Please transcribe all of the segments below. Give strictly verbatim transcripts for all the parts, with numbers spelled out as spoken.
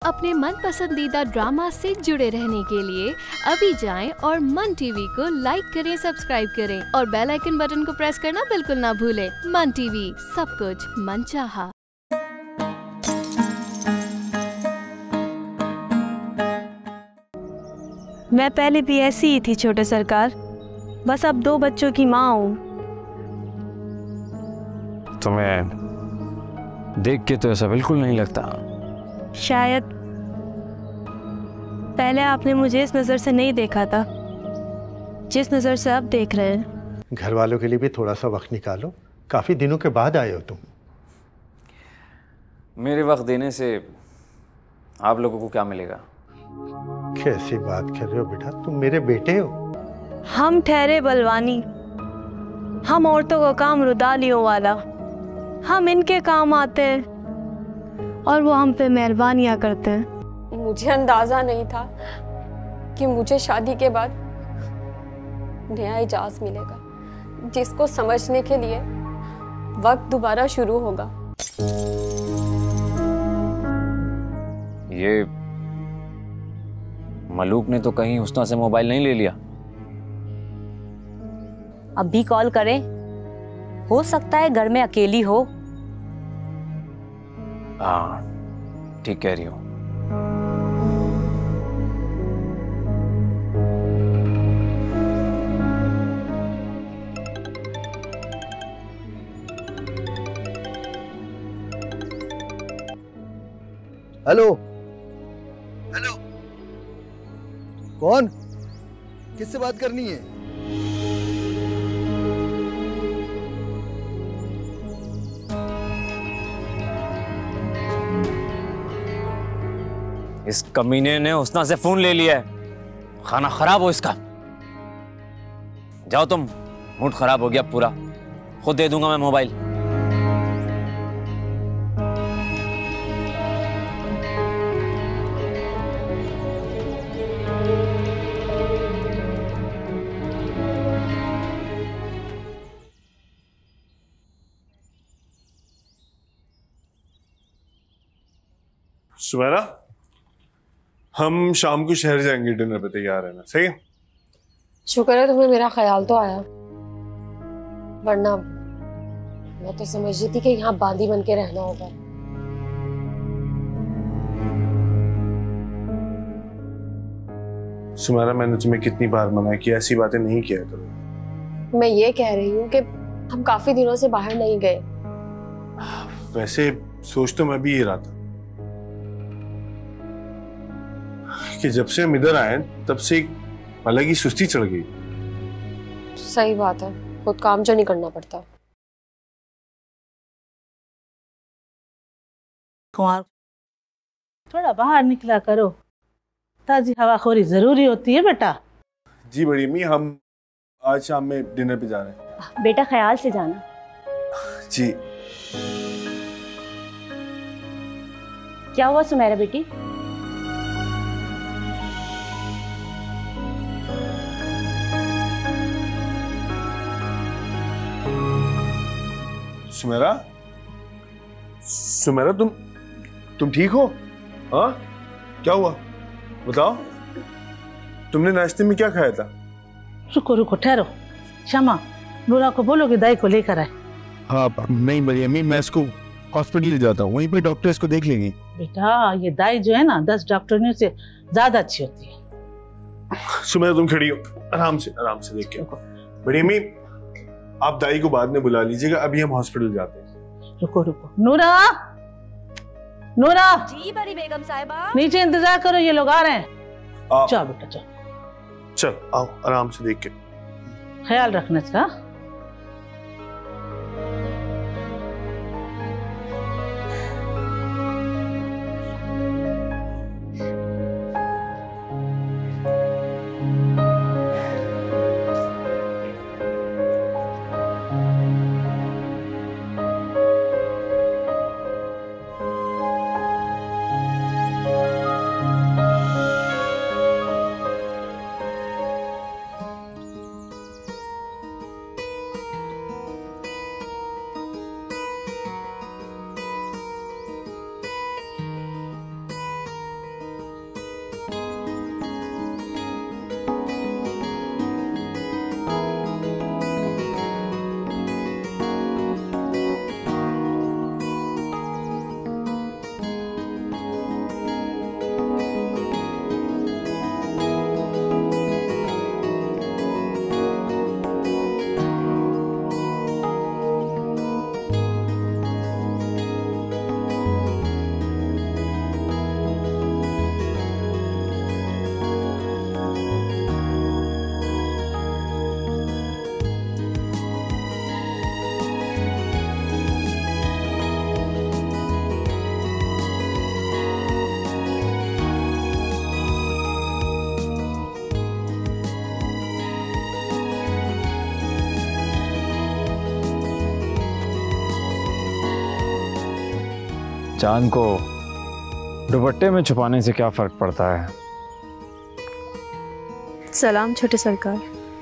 अपने मन पसंदीदा ड्रामा से जुड़े रहने के लिए अभी जाएं और मन टीवी को लाइक करें, सब्सक्राइब करें और बेल आइकन बटन को प्रेस करना बिल्कुल ना भूलें। मन टीवी, सब कुछ मनचाहा। मैं पहले भी ऐसी ही थी छोटे सरकार, बस अब दो बच्चों की माँ हूँ। तुम्हें देख के तो ऐसा बिल्कुल नहीं लगता। शायद पहले आपने मुझे इस नज़र से नहीं देखा था जिस नज़र से अब देख रहे हैं। घर वालों के लिए भी थोड़ा सा वक्त निकालो, काफ़ी दिनों के बाद आए हो तुम। मेरे वक्त देने से आप लोगों को क्या मिलेगा? कैसी बात कर रहे हो बेटा, तुम मेरे बेटे हो। हम ठहरे बलवानी, हम औरतों का काम रुदालियों वाला, हम इनके काम आते हैं और वो हम पे मेहरबानियाँ करते हैं। मुझे अंदाजा नहीं था कि मुझे शादी के बाद नया इजाज़ मिलेगा जिसको समझने के लिए वक्त दोबारा शुरू होगा। ये मलूक ने तो कहीं हुस्ना से मोबाइल नहीं ले लिया? अब भी कॉल करें, हो सकता है घर में अकेली हो। हाँ ठीक कह रही हो। हेलो हेलो, कौन? किससे बात करनी है? इस कमीने ने हुस्ना से फोन ले लिया है। खाना खराब हो इसका। जाओ तुम, मूड खराब हो गया पूरा। खुद दे दूंगा मैं मोबाइल। सुमेरा, हम शाम को शहर जाएंगे, डिनर पे तैयार है ना? सही है। शुक्र है तुम्हें मेरा ख्याल तो आया, वरना मैं तो समझ रही थी कि यहाँ बांदी बन के रहना होगा। सुमेरा, मैंने तुम्हें कितनी बार मना किया, ऐसी बातें नहीं किया करो। मैं ये कह रही हूँ कि हम काफी दिनों से बाहर नहीं गए। वैसे सोच तो मैं भी ये रहा था कि जब से हम इधर आए तब से एक अलग ही सुस्ती चढ़ गई। सही बात है, खुद काम जो नहीं करना पड़ता। कुमार, थोड़ा बाहर निकला करो, ताजी हवाखोरी जरूरी होती है बेटा। जी बड़ी अम्मी, हम आज शाम में डिनर पे जा रहे हैं। बेटा ख्याल से जाना। जी। क्या हुआ सुमेरा बेटी? सुमेरा, सुमेरा तुम तुम ठीक हो? हाँ, क्या हुआ बताओ। तुमने नाश्ते में क्या खाया था? रुको रुको ठहरो, शमा नूरा को बोलो कि दाई को लेकर आए। हाँ नहीं बड़ी अम्मी, मैं इसको हॉस्पिटल जाता हूँ, वहीं पे डॉक्टर इसको देख लेंगे। बेटा ये दाई जो है ना दस डॉक्टरों से ज्यादा अच्छी होती है। सुमेरा तुम खड़ी हो, आराम से आराम से देख के। बड़ी अम्मी, आप दाई को बाद में बुला लीजिएगा, अभी हम हॉस्पिटल जाते हैं। रुको रुको, नूरा नूरा। जी बड़ी बेगम साहिबा। नीचे इंतजार करो, ये लोग आ रहे हैं। चल बेटा चल चल, आओ आराम से देख के। ख्याल रखना इसका। चांद को दुपट्टे में छुपाने से क्या फर्क पड़ता है? सलाम छोटे सरकार।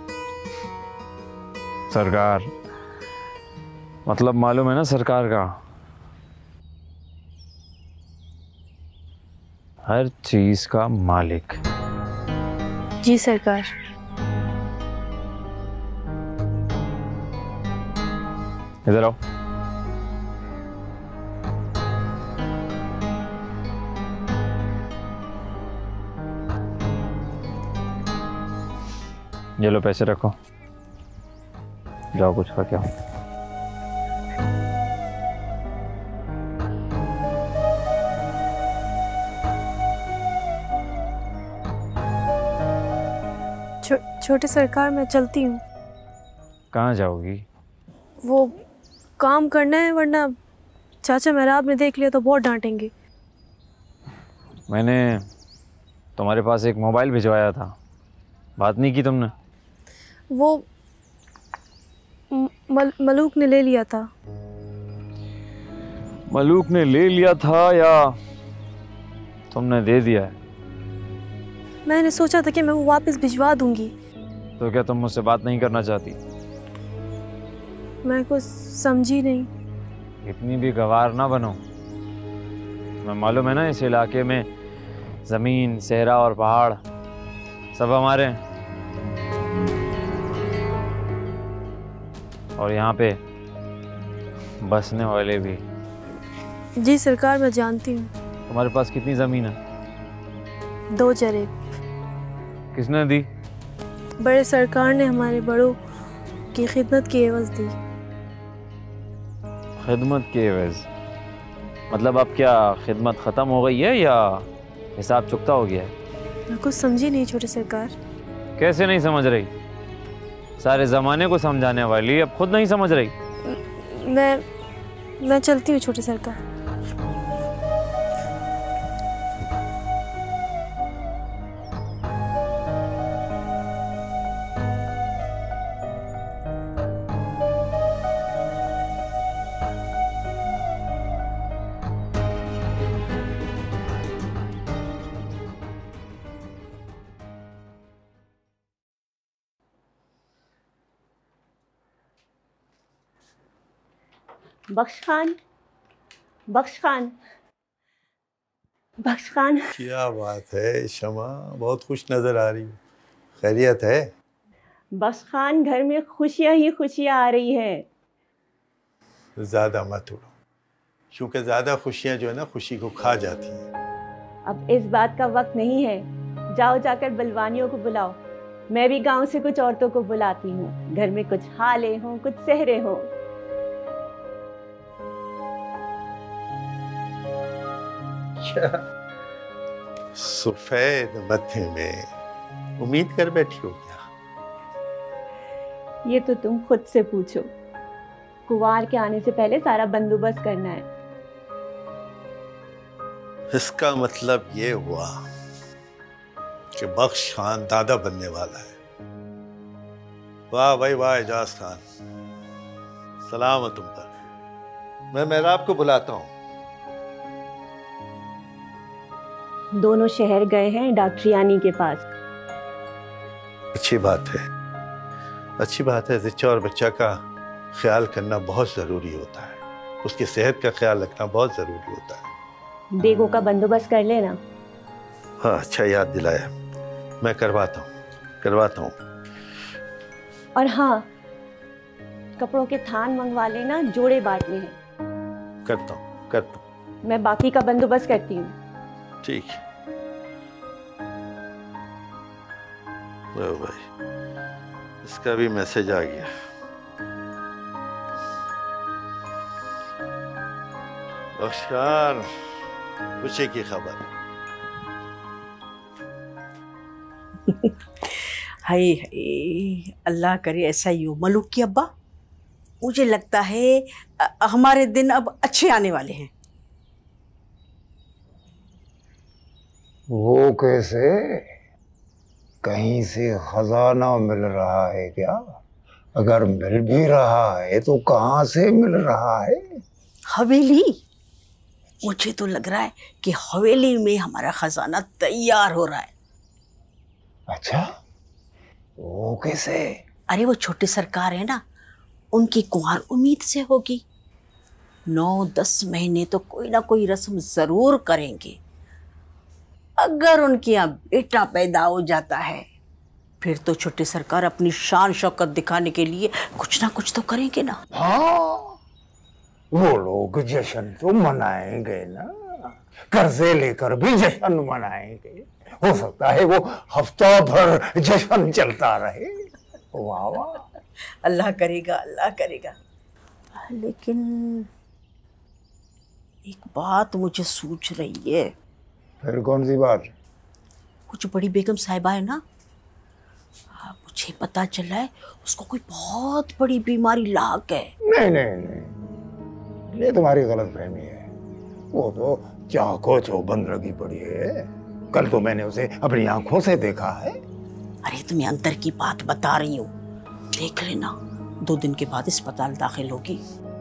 सरकार मतलब मालूम है ना, सरकार का हर चीज का मालिक। जी सरकार। इधर आओ। ये लो पैसे रखो, जाओ कुछ खा के आओ। छो, छोटे सरकार मैं चलती हूँ। कहाँ जाओगी? वो काम करना है, वरना चाचा मेहराब ने देख लिया तो बहुत डांटेंगे। मैंने तुम्हारे पास एक मोबाइल भिजवाया था, बात नहीं की तुमने? वो मल, मलूक ने ले लिया था। मलूक ने ले लिया था या तुमने दे दिया है? मैंने सोचा था कि मैं वो वापस भिजवा दूंगी। तो क्या तुम मुझसे बात नहीं करना चाहती? मैं कुछ समझी नहीं। इतनी भी गवार ना बनो। मैं मालूम है ना, इस इलाके में जमीन, सहरा और पहाड़ सब हमारे हैं, और यहाँ पे बसने वाले भी। जी सरकार मैं जानती हूँ। तुम्हारे पास कितनी जमीन है? दो जरेब। किसने दी? बड़े सरकार ने हमारे बड़ों की खिदमत की एवज दी। खिदमत की एवज मतलब अब क्या खिदमत खत्म हो गई है या हिसाब चुकता हो गया है? मैं कुछ समझी नहीं छोटे सरकार। कैसे नहीं समझ रही? सारे जमाने को समझाने वाली अब खुद नहीं समझ रही? मैं मैं चलती हूँ छोटे सरकार। बख्श खान, बख्श खान, बख्श खान। क्या बात है शमा, बहुत खुश नजर आ रही हो। खैरियत है? बख्श खान, घर में खुशियाँ ही खुशियाँ आ रही हैं। ज्यादा मत उड़ो, क्योंकि ज्यादा खुशियाँ जो है ना खुशी को खा जाती हैं। अब इस बात का वक्त नहीं है। जाओ जाकर बलवानियों को बुलाओ। मैं भी गांव से कुछ औरतों को बुलाती हूँ। घर में कुछ हाले हों, कुछ सहरे हों। सफेद मथे में उम्मीद कर बैठी हो क्या? ये तो तुम खुद से पूछो। कुंवार के आने से पहले सारा बंदोबस्त करना है। इसका मतलब ये हुआ कि बख्श खान दादा बनने वाला है। वाह भाई वाह एजाज खान, सलाम है तुम पर। मैं मेहराब को बुलाता हूँ। दोनों शहर गए हैं डॉक्टरियानी के पास। अच्छी बात है, अच्छी बात है। जिच्चा और बच्चा का ख्याल करना बहुत ज़रूरी होता है। उसकी सेहत का ख्याल रखना बहुत ज़रूरी होता है। देगों का बंदोबस्त कर लेना। हाँ अच्छा याद दिलाया, मैं करवाता हूँ करवाता हूँ। और हाँ, कपड़ों के थान मंगवा लेना, जोड़े बांटने हैं। करता हूँ करता हूँ। मैं बाकी का बंदोबस्त करती हूँ। ठीक है। लो भाई, इसका भी मैसेज आ गया। बख्शान, खुशी की खबर। हाय हाय, अल्लाह करे ऐसा ही हो। मलूक की अब्बा, मुझे लगता है अ, हमारे दिन अब अच्छे आने वाले हैं। वो कैसे? कहीं से खजाना मिल रहा है क्या? अगर मिल भी रहा है तो कहाँ से मिल रहा है? हवेली। मुझे तो लग रहा है कि हवेली में हमारा खजाना तैयार हो रहा है। अच्छा, वो कैसे? अरे वो छोटी सरकार है ना, उनकी कुंवार उम्मीद से होगी। नौ दस महीने तो कोई ना कोई रस्म जरूर करेंगे। अगर उनके यहाँ बेटा पैदा हो जाता है फिर तो छोटी सरकार अपनी शान शौकत दिखाने के लिए कुछ ना कुछ तो करेंगे ना। हाँ, वो लोग जश्न तो मनाएंगे ना, कर्जे लेकर भी जश्न मनाएंगे। हो सकता है वो हफ्ता भर जश्न चलता रहे। वाह वाह, अल्लाह करेगा, अल्लाह करेगा। लेकिन एक बात मुझे सूझ रही है। फिर कौन सी बात? कुछ बड़ी बेगम साहिबा है ना, मुझे पता चला है उसको कोई बहुत बड़ी बीमारी लाग है। नहीं नहीं नहीं, ये तुम्हारी गलत फहमी है। वो तो चाको चौबंद लगी पड़ी है। कल तो मैंने उसे अपनी आंखों से देखा है। अरे तुम्हें अंदर की बात बता रही हूँ, देख लेना, दो दिन के बाद अस्पताल दाखिल होगी।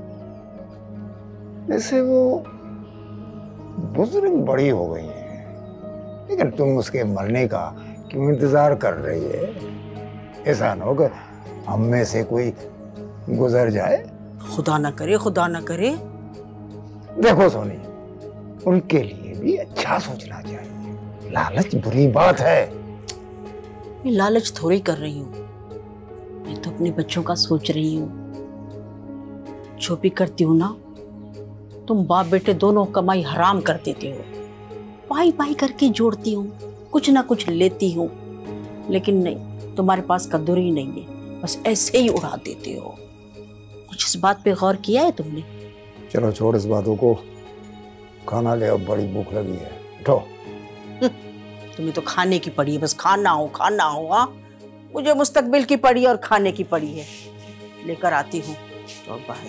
वैसे वो बुजुर्ग बड़ी हो गई है, लेकिन तुम उसके मरने का क्यों इंतजार कर रही है? ऐसा न हो कि हम में से कोई गुजर जाए। खुदा ना करे, खुदा ना करे। देखो सोनी, उनके लिए भी अच्छा सोचना चाहिए। लालच बुरी बात है। मैं लालच थोड़ी कर रही हूँ, मैं तो अपने बच्चों का सोच रही हूँ। जो भी करती हूँ ना, तुम बाप बेटे दोनों कमाई हराम कर देते हो। पाई पाई करके जोड़ती हूँ, कुछ ना कुछ लेती हूँ, लेकिन नहीं, तुम्हारे पास कद्दूर ही नहीं है, बस ऐसे ही उड़ा देते हो। कुछ इस बात पे गौर किया है तुमने? चलो छोड़ इस बातों को, खाना ले, अब बड़ी भूख लगी है। उठो। तुम्हें तो खाने की पड़ी है, बस खाना हो खाना हो। हाँ, मुझे मुस्तकबिल की पड़ी है और खाने की पड़ी है। लेकर आती हूँ तो बाहर।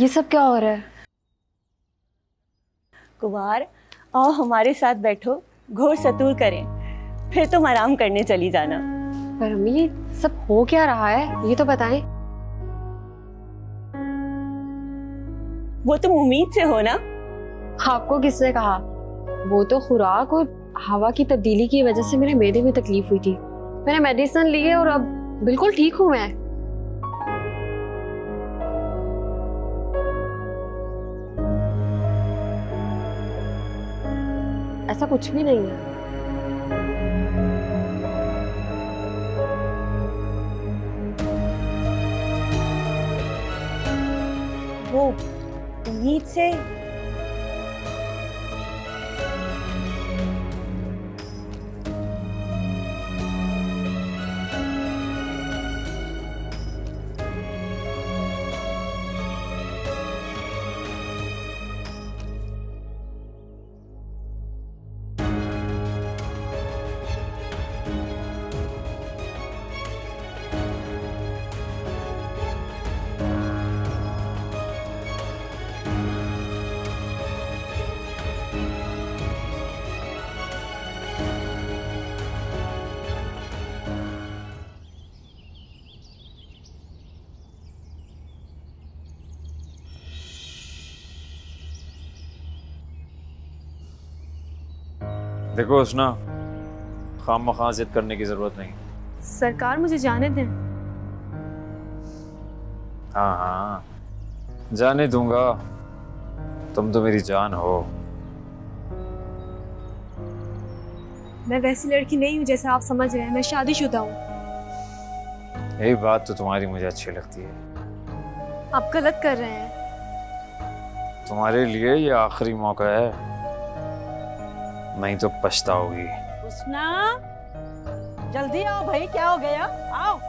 ये सब क्या हो रहा है? कुमार, आओ हमारे साथ बैठो, घोर सतूर करें, फिर तुम आराम करने चली जाना। पर अम्मी ये सब हो क्या रहा है, ये तो बताएं। वो तुम उम्मीद से हो ना? आपको किसने कहा? वो तो खुराक और हवा की तब्दीली की वजह से मेरे मैदे में तकलीफ हुई थी। मैंने मेडिसिन ली है और अब बिल्कुल ठीक हूं मैं। ऐसा कुछ भी नहीं है। वो उम्मीद से देखो उसना, खामखा जिद करने की जरूरत नहीं। सरकार मुझे जाने दें। हाँ हाँ जाने दूंगा, तुम तो मेरी जान हो। मैं वैसी लड़की नहीं हूँ जैसा आप समझ रहे हैं, मैं शादीशुदा हूँ। यही बात तो तुम्हारी मुझे अच्छी लगती है। आप गलत कर रहे हैं। तुम्हारे लिए ये आखिरी मौका है, नहीं तो पछताओगी। उसना, जल्दी आओ भाई, क्या हो गया? आओ।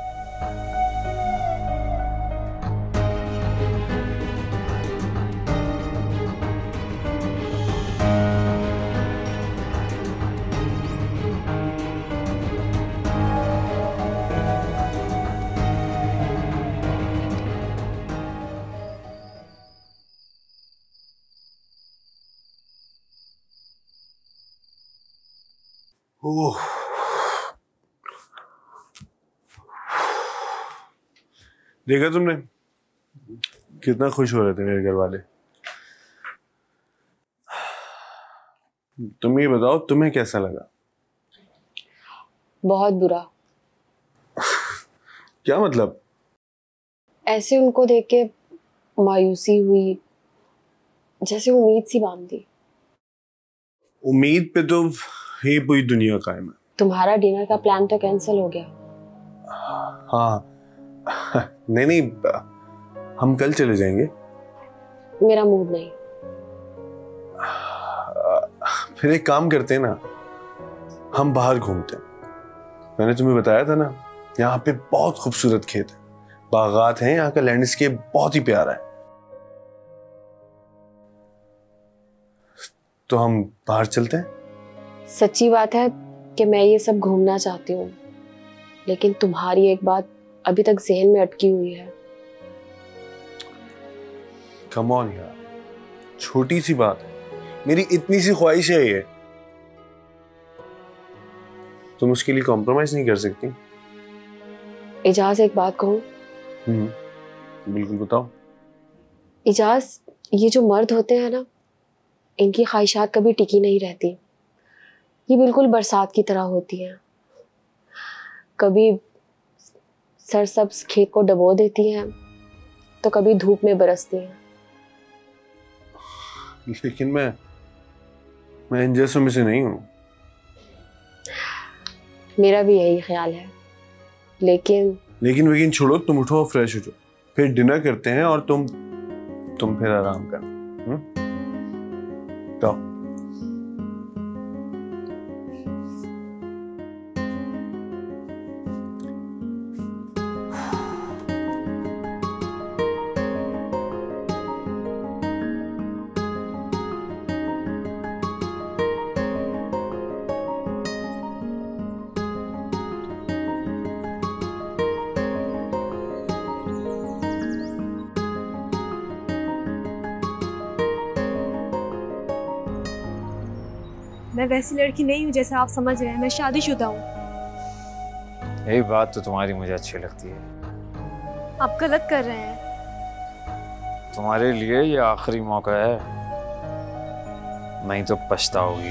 ओह, देखा तुमने कितना खुश हो रहे थे मेरे घर वाले। तुम ये बताओ, तुम्हें कैसा लगा? बहुत बुरा। क्या मतलब? ऐसे उनको देख के मायूसी हुई, जैसे उम्मीद सी बांध दी। उम्मीद पे तो ये पूरी दुनिया कायम है। तुम्हारा डिनर का प्लान तो कैंसिल हो गया। हाँ नहीं नहीं, हम कल चले जाएंगे। मेरा मूड नहीं। फिर एक काम करते हैं ना, हम बाहर घूमते हैं। मैंने तुम्हें बताया था ना, यहाँ पे बहुत खूबसूरत खेत है, बागात हैं, यहाँ का लैंडस्केप बहुत ही प्यारा है। तो हम बाहर चलते हैं। सच्ची बात है कि मैं ये सब घूमना चाहती हूँ, लेकिन तुम्हारी एक बात अभी तक जहन में अटकी हुई है। कम ऑन यार, छोटी सी बात है, मेरी इतनी सी ख्वाहिश है ये, तुम उसके लिए कॉम्प्रोमाइज नहीं कर सकती? इजाज, एक बात कहूँ? हम्म, बिल्कुल बताओ। इजाज, ये जो मर्द होते हैं ना, इनकी ख्वाहिशात कभी टिकी नहीं रहती। ये बिल्कुल बरसात की तरह होती हैं, कभी सरसब्ज खेत को डबो देती हैं तो कभी धूप में बरसती हैं। लेकिन मैं मैं इन जैसों में से नहीं हूं। मेरा भी यही ख्याल है, लेकिन लेकिन वेकिन छोड़ो, तुम उठो और फ्रेश हो जाओ, फिर डिनर करते हैं और तुम तुम फिर आराम कर। हम्म, जाओ। मैं वैसी लड़की नहीं हूँ जैसे आप समझ रहे हैं। मैं शादीशुदा हूँ। यही बात तो तुम्हारी मुझे अच्छी लगती है। आप गलत कर रहे हैं। तुम्हारे लिए ये आखिरी मौका है, नहीं तो पछताओगी।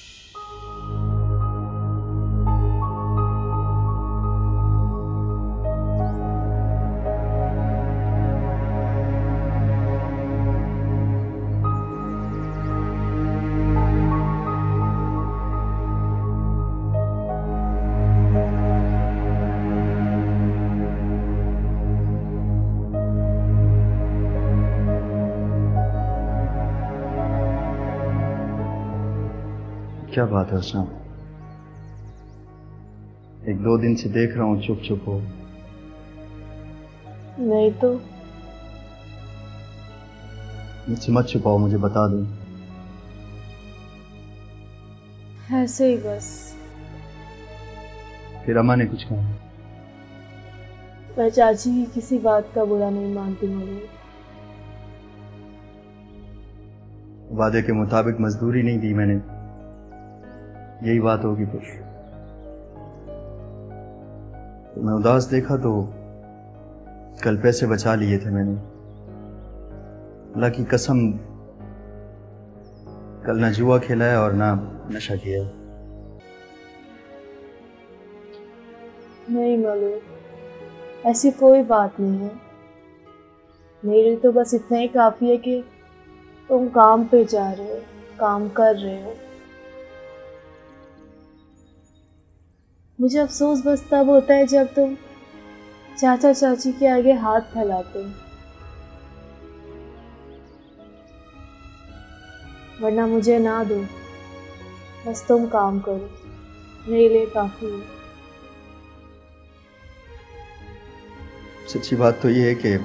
क्या बात है उसना? एक दो दिन से देख रहा हूँ चुप चुप हो। नहीं तो मुझसे मत छुपाओ, मुझे बता दो। ऐसे ही बस। फिर अम्मा ने कुछ कहा? मैं चाची की किसी बात का बुरा नहीं मानती मलू। वादे के मुताबिक मजदूरी नहीं दी मैंने, यही बात होगी कुछ। तो मैं उदास देखा तो कल पैसे बचा लिए थे मैंने। अल्लाह की कसम, कल ना जुआ खेला है और ना नशा किया है। नहीं मलू, ऐसी कोई बात नहीं है। मेरे लिए तो बस इतना ही काफी है कि तुम काम पे जा रहे हो, काम कर रहे हो। मुझे अफसोस बस तब होता है जब तुम चाचा चाची के आगे हाथ फैलाते हो, वरना मुझे ना दो, बस तुम काम करो, मेरे लिए काफी है। सच्ची बात तो ये है कि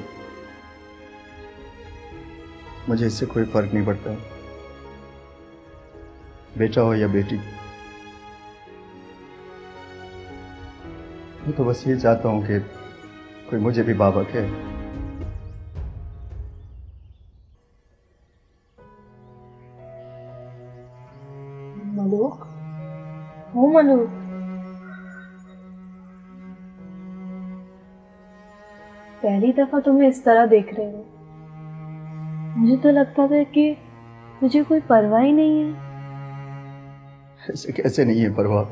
मुझे इससे कोई फर्क नहीं पड़ता, बेटा हो या बेटी। मैं तो बस ये चाहता हूं कि कोई मुझे भी बाबा कहे। मलूक, हो मलूक, पहली दफा तुम्हें इस तरह देख रहे हो। मुझे तो लगता था कि तुझे कोई परवाह ही नहीं है। ऐसे कैसे नहीं है परवाह?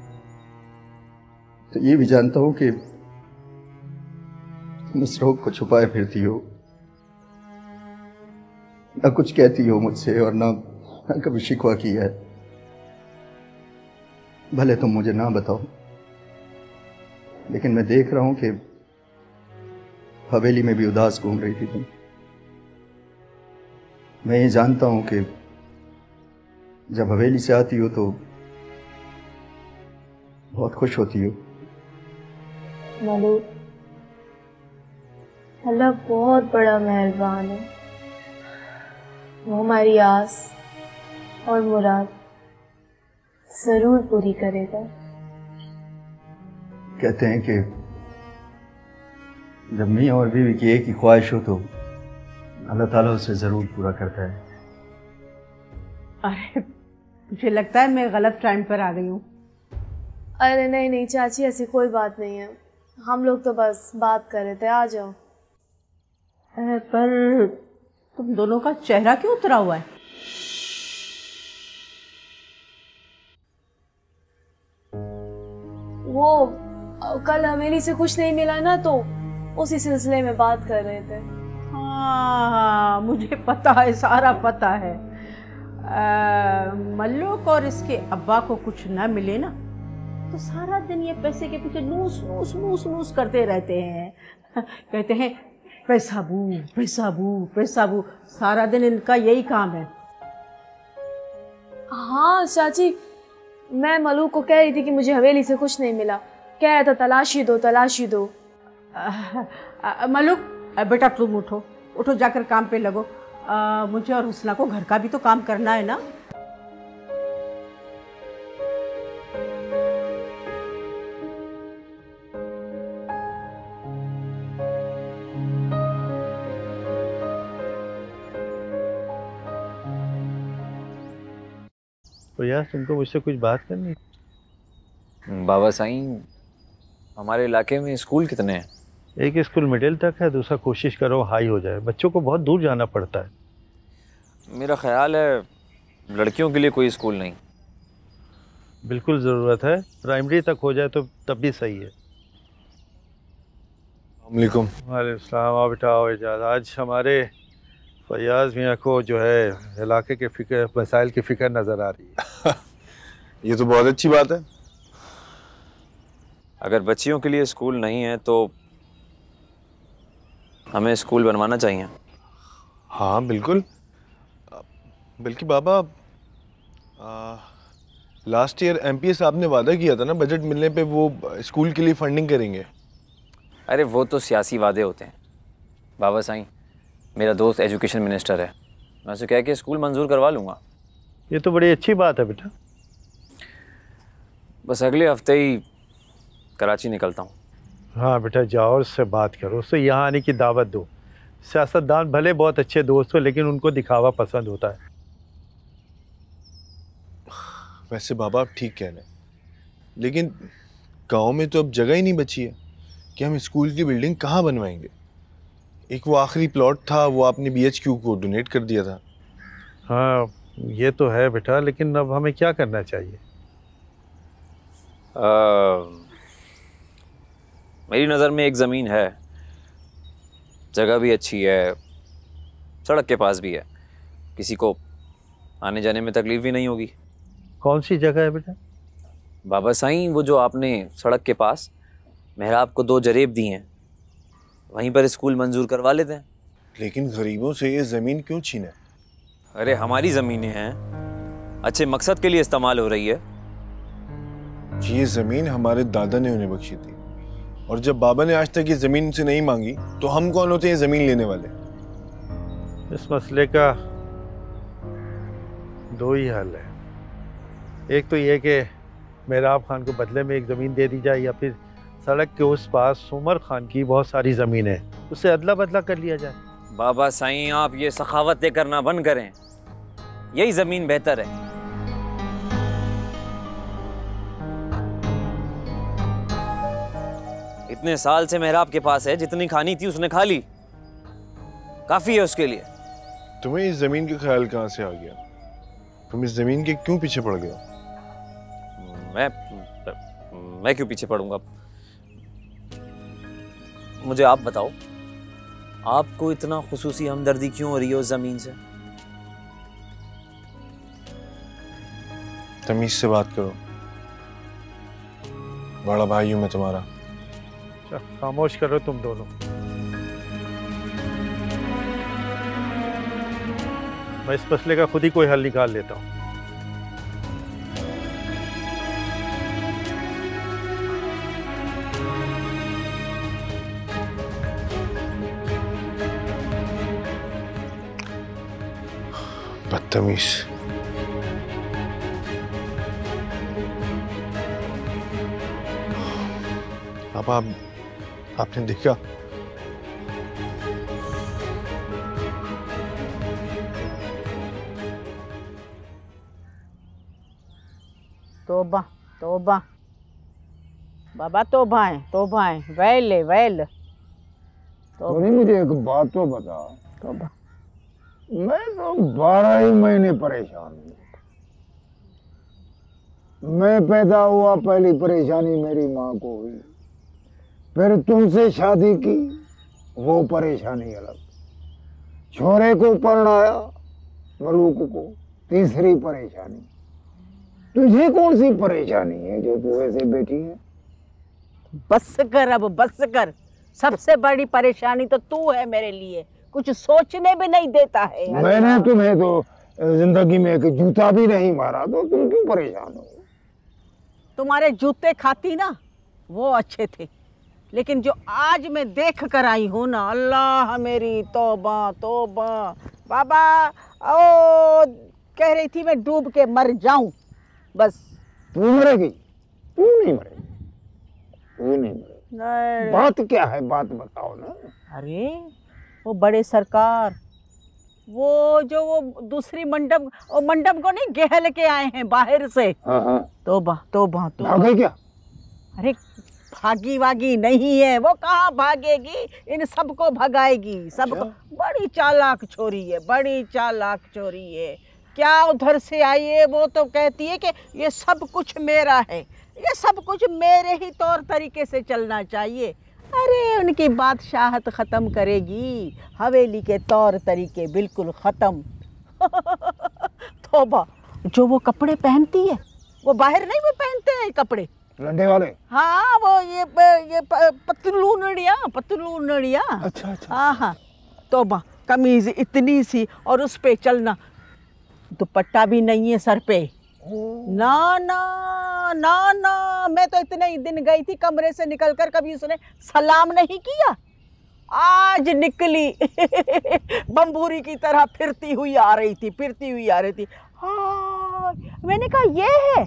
तो ये भी जानता हूं कि तुम इस रोग को छुपाए फिरती हो, ना कुछ कहती हो मुझसे और ना, ना कभी शिकवा किया है। भले तुम मुझे ना बताओ, लेकिन मैं देख रहा हूं कि हवेली में भी उदास घूम रही थी तुम। मैं ये जानता हूं कि जब हवेली से आती हो तो बहुत खुश होती हो। मलूक, अल्लाह बहुत बड़ा मेहरबान है। वो हमारी आस और मुराद जरूर पूरी करेगा। कहते हैं कि जब मियाँ और बीवी की एक ही ख्वाहिश हो तो अल्लाह ताला उसे जरूर पूरा करता है। अरे मुझे लगता है मैं गलत टाइम पर आ गई हूँ। अरे नहीं नहीं चाची, ऐसी कोई बात नहीं है। हम लोग तो बस बात कर रहे थे। आ जाओ। पर तुम दोनों का चेहरा क्यों उतरा हुआ है? वो कल हवेली से कुछ नहीं मिला ना, तो उसी सिलसिले में बात कर रहे थे। हाँ, मुझे पता है, सारा पता है। मल्लूक और इसके अब्बा को कुछ ना मिले ना तो सारा दिन ये पैसे के पीछे नूस नूस नूस नूस करते रहते हैं। कहते हैं पैसा बू पैसा बू पैसा बू, सारा दिन इनका यही काम है। हाँ चाची, मैं मलूक को कह रही थी कि मुझे हवेली से कुछ नहीं मिला। कह रहा था तलाशी दो तलाशी दो। मलूक बेटा तुम उठो उठो, जाकर काम पे लगो। आ, मुझे और हुस्ना को घर का भी तो काम करना है ना। तो तो यार तुमको मुझसे कुछ बात करनी? बाबा साईं, हमारे इलाके में स्कूल कितने हैं? एक स्कूल मिडिल तक है, दूसरा कोशिश करो हाई हो जाए। बच्चों को बहुत दूर जाना पड़ता है। मेरा ख्याल है लड़कियों के लिए कोई स्कूल नहीं। बिल्कुल ज़रूरत है, प्राइमरी तक हो जाए तो तब भी सही है। वालेकुम। वालेकुम सलाम। आओ बेटा आओ इजाज़। आज हमारे फयाज मियाँ को जो है इलाके के फिक्र मसाइल की फ़िक्र नज़र आ रही है। ये तो बहुत अच्छी बात है। अगर बच्चियों के लिए स्कूल नहीं है तो हमें स्कूल बनवाना चाहिए। हाँ बिल्कुल। बल्कि बाबा लास्ट ईयर एमपीए साहब ने वादा किया था ना, बजट मिलने पे वो स्कूल के लिए फंडिंग करेंगे। अरे वो तो सियासी वादे होते हैं बाबा साईं। मेरा दोस्त एजुकेशन मिनिस्टर है, मैं उसे कह के स्कूल मंजूर करवा लूँगा। ये तो बड़ी अच्छी बात है बेटा। बस अगले हफ्ते ही कराची निकलता हूँ। हाँ बेटा जाओ, उससे बात करो, उससे यहाँ आने की दावत दो। सियासतदान भले बहुत अच्छे दोस्त हो लेकिन उनको दिखावा पसंद होता है। वैसे बाबा आप ठीक कह रहे हैं, लेकिन गांव में तो अब जगह ही नहीं बची है कि हम स्कूल की बिल्डिंग कहाँ बनवाएंगे। एक वो आखिरी प्लॉट था, वो आपने बीएचक्यू को डोनेट कर दिया था। हाँ ये तो है बेटा, लेकिन अब हमें क्या करना चाहिए? आ, मेरी नज़र में एक ज़मीन है, जगह भी अच्छी है, सड़क के पास भी है, किसी को आने जाने में तकलीफ भी नहीं होगी। कौन सी जगह है बेटा? बाबा साईं, वो जो आपने सड़क के पास मेहराब को दो जरेब दी हैं, वहीं पर स्कूल मंजूर करवा लेते हैं। लेकिन गरीबों से ये ज़मीन क्यों छीने? अरे हमारी ज़मीनें हैं, अच्छे मकसद के लिए इस्तेमाल हो रही है। ये ज़मीन हमारे दादा ने उन्हें बख्शी थी, और जब बाबा ने आज तक ये ज़मीन से नहीं मांगी तो हम कौन होते हैं ज़मीन लेने वाले? इस मसले का दो ही हल है। एक तो ये कि मेहराब खान को बदले में एक ज़मीन दे दी जाए, या फिर सड़क के उस पास उमर खान की बहुत सारी ज़मीन है, उससे अदला बदला कर लिया जाए। बाबा साईं, आप ये सखावतें करना बंद करें, यही ज़मीन बेहतर है। इतने साल से मेहराब के पास है, जितनी खानी थी उसने खा ली, काफ़ी है उसके लिए। तुम्हें इस ज़मीन का ख्याल कहाँ से आ गया? तुम इस ज़मीन के क्यों पीछे पड़ गए? मैं मैं क्यों पीछे पड़ूंगा? मुझे आप बताओ, आपको इतना खुसूसी हमदर्दी क्यों हो रही है उस जमीन से? तमीज से बात करो, बड़ा भाई हूं मैं तुम्हारा। खामोश करो तुम दोनों। मैं इस मसले का खुद ही कोई हल निकाल लेता हूँ। बदतमीज। अब आप आपने देखा तोबा तोबा बाबा, तोबा है तोबा है। वैल है वैल। तो नहीं, मुझे एक बात तो बता। तोबा, मैं तो बारह ही महीने परेशान हूँ। मैं पैदा हुआ पहली परेशानी मेरी माँ को हुई, फिर तुमसे शादी की, वो परेशानी अलग। छोरे को परणाया, मलूक को, तीसरी परेशानी। तुझे कौन सी परेशानी है जो तू ऐसे बैठी है? बस कर अब, बस कर। सबसे बड़ी परेशानी तो तू है मेरे लिए, कुछ सोचने भी नहीं देता है। मैंने तुम्हें तो जिंदगी में एक जूता भी नहीं मारा, तो तुम क्यों परेशान हो? तुम्हारे जूते खाती ना, वो अच्छे थे, लेकिन जो आज मैं देख कर आई हूँ ना, अल्लाह मेरी तौबा तौबा। बाबा ओ कह रही थी मैं डूब के मर जाऊं बस। तू मरेगी? तू नहीं मरेगी, तू नहीं मरेगी। बात क्या है, बात बताओ ना। अरे वो बड़े सरकार वो जो वो दूसरी मंडप वो मंडप को नहीं गहल के आए हैं बाहर से। हाँ हाँ। तोबा तोबा तो भाग गई क्या? अरे भागी वागी नहीं है वो, कहाँ भागेगी, इन सबको भगाएगी सबको। बड़ी चालाक छोरी है, बड़ी चालाक छोरी है। क्या उधर से आई है वो तो कहती है कि ये सब कुछ मेरा है, ये सब कुछ मेरे ही तौर तरीके से चलना चाहिए। अरे उनकी बादशाहत ख़त्म करेगी, हवेली के तौर तरीके बिल्कुल ख़त्म। तौबा, जो वो कपड़े पहनती है वो बाहर नहीं वो पहनते हैं कपड़े लंडे वाले। हाँ वो ये ये पतलूनड़िया पतलूनड़िया। अच्छा अच्छा। हाँ हाँ। तौबा, कमीज इतनी सी और उस पे चलना, दुपट्टा भी नहीं है सर पे। ना ना ना ना, मैं तो इतने ही दिन गई थी कमरे से निकलकर, कभी उसने सलाम नहीं किया। आज निकली बम्बूरी की तरह फिरती हुई आ रही थी, फिरती हुई आ रही थी। हाँ मैंने कहा ये है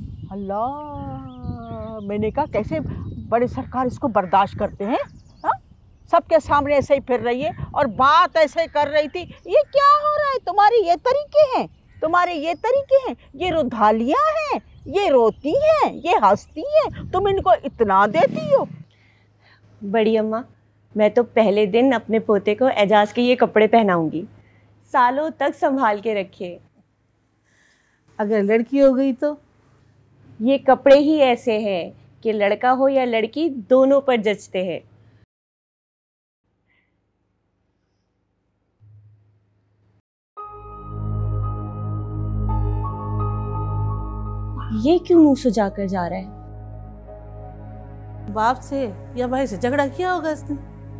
अल्लाह, मैंने कहा कैसे बड़े सरकार इसको बर्दाश्त करते हैं। हाँ सबके सामने ऐसे ही फिर रही है और बात ऐसे कर रही थी। ये क्या हो रहा है, तुम्हारे ये तरीके हैं, तुम्हारे ये तरीके हैं, ये रुधालियाँ हैं, ये रोती हैं, ये हंसती हैं, तुम इनको इतना देती हो। बड़ी अम्मा, मैं तो पहले दिन अपने पोते को एजाज के ये कपड़े पहनाऊंगी, सालों तक संभाल के रखे। अगर लड़की हो गई तो? ये कपड़े ही ऐसे हैं कि लड़का हो या लड़की दोनों पर जचते हैं। ये क्यों मुंह सुजा कर जा रहा है? बाप से या भाई से झगड़ा किया होगा इसने।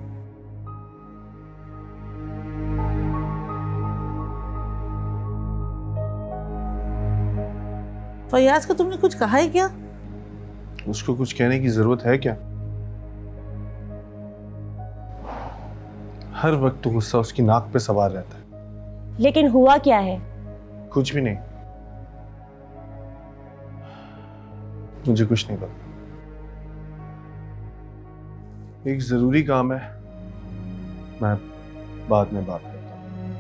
फयाज को तुमने कुछ कहा है क्या? उसको कुछ कहने की जरूरत है क्या? हर वक्त तो गुस्सा उसकी नाक पे सवार रहता है। लेकिन हुआ क्या है? कुछ भी नहीं, मुझे कुछ नहीं पता। एक जरूरी काम है, मैं बाद में बात करता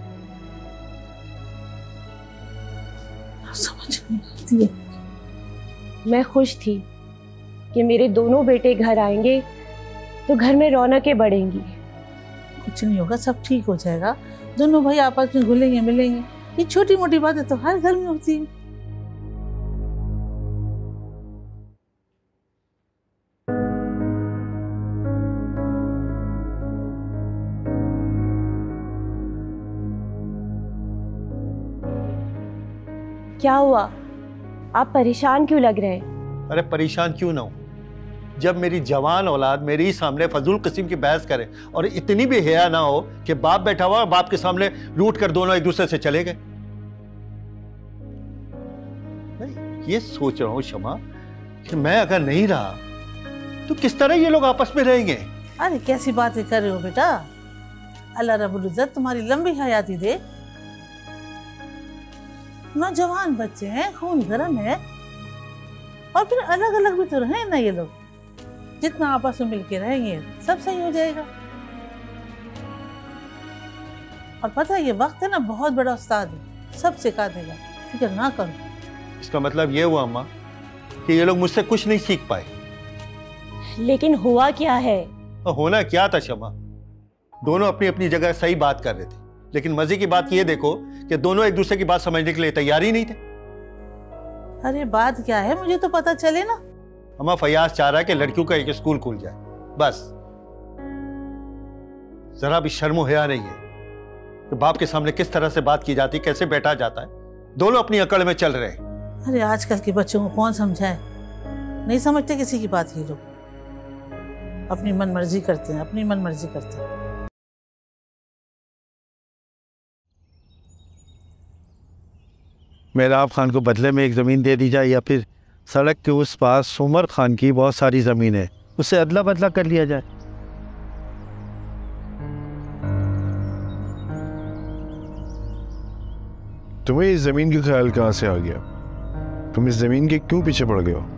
हूँ। समझ नहीं आती है। मैं खुश थी कि मेरे दोनों बेटे घर आएंगे तो घर में रौनकें बढ़ेंगी। कुछ नहीं होगा, सब ठीक हो जाएगा। दोनों भाई आपस में घुलेंगे मिलेंगे। ये छोटी मोटी बातें तो हर घर में होती है। क्या हुआ, आप परेशान क्यों लग रहे हैं? अरे परेशान क्यों ना हो, जब मेरी जवान औलाद मेरे ही सामने फजूल किस्म की बहस करे और इतनी भी हया ना हो कि बाप बैठा हुआ और बाप के सामने रूठ कर दोनों एक दूसरे से चले गए। मैं ये सोच रहा हूं शमा कि मैं अगर नहीं रहा तो किस तरह ये लोग आपस में रहेंगे। अरे कैसी बातें कर रहे हो बेटा, अल्लाह रब्बुल इज्जत तुम्हारी लंबी हयाती दे। नौजवान बच्चे हैं, खून गर्म है, और फिर अलग अलग भी तो रहे ना ये लोग। जितना आपस में मिलके रहेंगे सब सही हो जाएगा। और पता है ये वक्त है ना बहुत बड़ा उस्ताद है, सब सिखा देगा, फिक्र ना करो। इसका मतलब ये हुआ अम्मा कि ये लोग मुझसे कुछ नहीं सीख पाए। लेकिन हुआ क्या है? होना क्या था शमा, दोनों अपनी अपनी जगह सही बात कर रहे थे, लेकिन मजे की बात ये देखो कि दोनों एक दूसरे की बात समझने के लिए तैयार ही नहीं थे। अरे बात क्या है मुझे तो पता चले ना। अम्मा फयाज चाह रहा है कि लड़कियों का एक स्कूल खुल जाए, बस। जरा भी शर्मो हया नहीं है कि बाप के सामने किस तरह से बात की जाती, कैसे बैठा जाता है। दोनों अपनी अकड़ में चल रहे हैं। अरे आजकल के बच्चों को कौन समझाए, नहीं समझते किसी की बात। ये लोग अपनी मन मर्जी करते हैं, अपनी मन मर्जी करते हैं। मेहराब खान को बदले में एक ज़मीन दे दी जाए, या फिर सड़क के उस पास उमर खान की बहुत सारी ज़मीन है, उससे अदला बदला कर लिया जाए। तुम्हें इस ज़मीन की ख्याल कहाँ से आ गया? तुम इस ज़मीन के क्यों पीछे पड़ गए हो?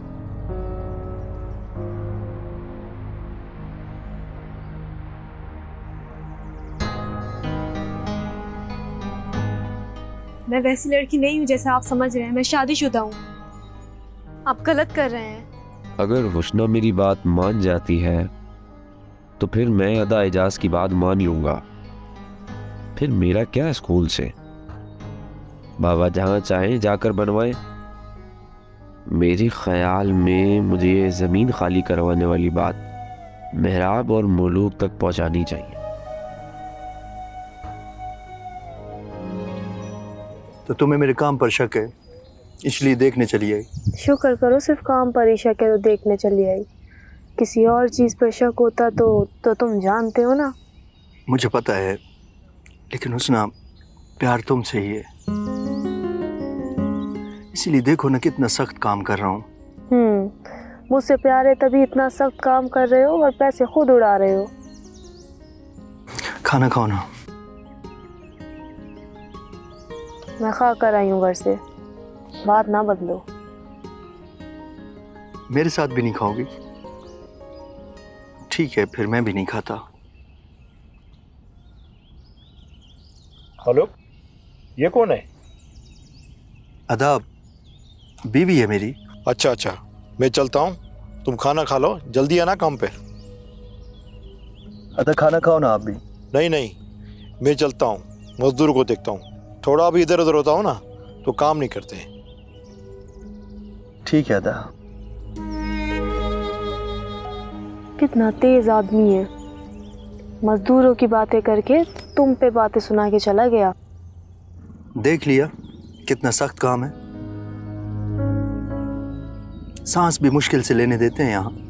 मैं वैसी लड़की नहीं हूँ जैसा आप समझ रहे हैं। मैं शादीशुदा हूँ। आप गलत कर रहे हैं। अगर हुस्ना मेरी बात मान जाती है तो फिर मैं अदा एजाज की बात मान लूंगा। फिर मेरा क्या स्कूल से, बाबा जहां चाहें जाकर बनवाएं। मेरे ख्याल में मुझे ये जमीन खाली करवाने वाली बात मेहराब और मुलूक तक पहुंचानी चाहिए। तो तुम्हें मेरे काम पर शक है, इसलिए देखने चली आई। शुक्र करो सिर्फ काम पर ही शक है तो देखने चली आई। किसी और चीज पर शक होता तो तो तुम जानते हो ना। मुझे पता है, लेकिन हुस्ना प्यार तुमसे ही है, इसीलिए देखो ना कितना सख्त काम कर रहा हूँ। हम्म मुझसे प्यार है तभी इतना सख्त काम कर रहे हो और पैसे खुद उड़ा रहे हो। खाना खाओ ना। मैं खा कर आई हूँ घर से, बात ना बदलो। मेरे साथ भी नहीं खाओगी? ठीक है, फिर मैं भी नहीं खाता। हेलो, ये कौन है? अदाब, बीवी है मेरी। अच्छा अच्छा, मैं चलता हूँ, तुम खाना खा लो, जल्दी आना काम पे। अदा खाना खाओ ना आप भी। नहीं नहीं, मैं चलता हूँ, मजदूर को देखता हूँ। थोड़ा भी इधर उधर होता हूँ ना तो काम नहीं करते। ठीक है अदा। कितना तेज आदमी है, मजदूरों की बातें करके तुम पे बातें सुना के चला गया। देख लिया कितना सख्त काम है, सांस भी मुश्किल से लेने देते हैं यहाँ।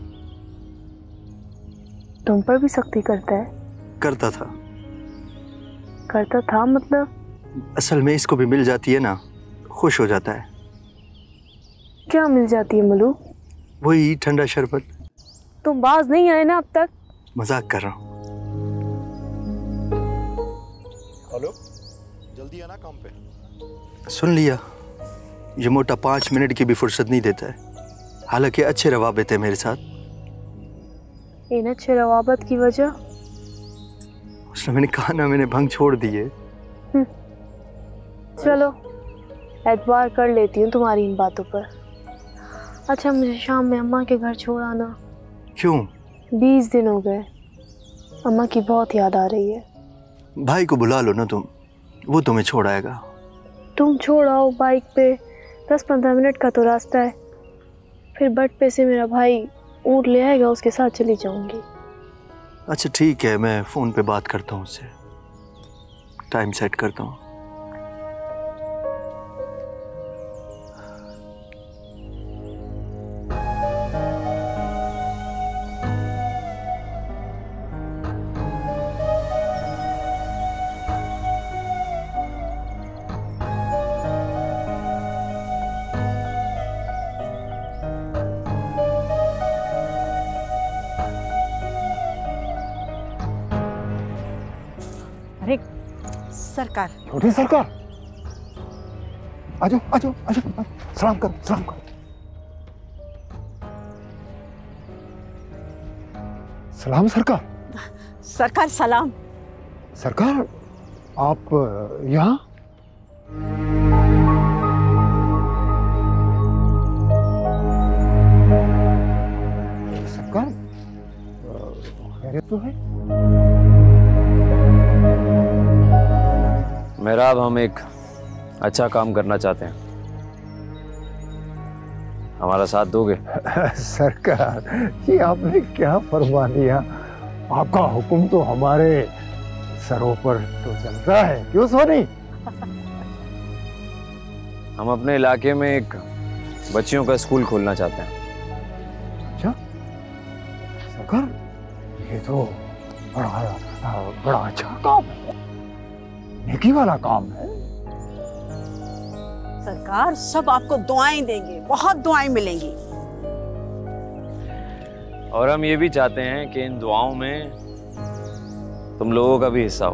तुम पर भी सख्ती करता है? करता था। करता था मतलब? असल में इसको भी मिल जाती है ना, खुश हो जाता है। क्या मिल जाती है मलू? वही ठंडा शरबत। तुम बाज नहीं आए ना अब तक? मजाक कर रहा हूँ। हेलो, जल्दी आना काम पे। सुन लिया, ये मोटा पांच मिनट की भी फुर्सत नहीं देता है, हालांकि अच्छे रवाबत है मेरे साथ। इन अच्छे रवाबत की वजह? उसने मैंने कहा ना, मैंने भंग छोड़ दी है। चलो एतबार कर लेती हूँ तुम्हारी इन बातों पर। अच्छा, मुझे शाम में अम्मा के घर छोड़ आना। क्यों? बीस दिन हो गए, अम्मा की बहुत याद आ रही है। भाई को बुला लो ना तुम, वो तुम्हें छोड़ आएगा। तुम छोड़ आओ बाइक पे, दस पंद्रह मिनट का तो रास्ता है। फिर बट पे से मेरा भाई ऊँट ले आएगा, उसके साथ चली जाऊंगी। अच्छा ठीक है, मैं फोन पे बात करता हूँ उससे, टाइम सेट करता हूँ। सरकार। छोटी सरकार, आजो आजो आजो, सलाम करो सलाम करो। सलाम सरकार। सरकार सलाम। सरकार, आप यहाँ? सरकार, खैरियत तो है? मेहराब, हम एक अच्छा काम करना चाहते हैं, हमारा साथ दोगे? सरकार, ये आपने क्या फरमा दिया? आपका हुक्म तो हमारे सरों पर तो चलता है, क्यों सोनी? हम अपने इलाके में एक बच्चियों का स्कूल खोलना चाहते हैं। अच्छा सरकार, ये तो बड़ा बड़ा अच्छा काम है, नेकी वाला काम है। सरकार, सब आपको दुआएं देंगे, बहुत दुआएं मिलेंगी। और हम ये भी चाहते हैं कि इन दुआओं में तुम लोगों का भी हिस्सा हो।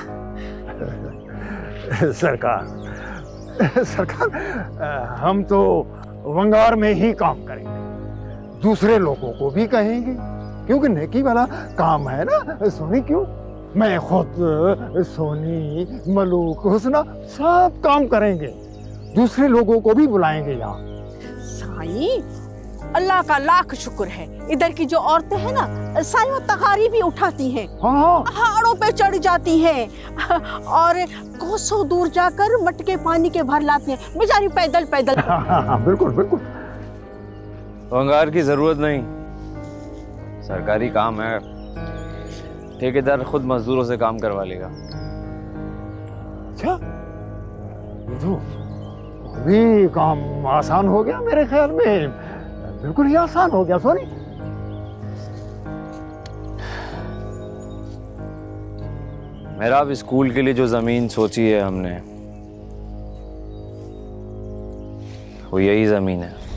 सरकार सरकार, हम तो वंगार में ही काम करेंगे, दूसरे लोगों को भी कहेंगे, क्योंकि नेकी वाला काम है ना। सुनी क्यों? मैं खुद, सोनी, मलूक, हुस्ना सब काम करेंगे, दूसरे लोगों को भी बुलाएंगे यहाँ। साईं, अल्लाह का लाख शुक्र है, इधर की जो औरतें हैं ना साईं वो तगारी भी उठाती हैं, हाँ। पहाड़ों पे चढ़ जाती हैं और कोसों दूर जाकर मटके पानी के भर लाती हैं, बेचारी पैदल पैदल। हाँ, बिल्कुल बिल्कुल। भंगार की जरूरत नहीं, सरकारी काम है, ठेकेदार खुद मजदूरों से काम करवा लेगा। अच्छा, ये तो अभी काम आसान हो गया मेरे ख्याल में, बिल्कुल ही आसान हो गया। सोनी, मेरा अब स्कूल के लिए जो जमीन सोची है हमने, वो यही जमीन है।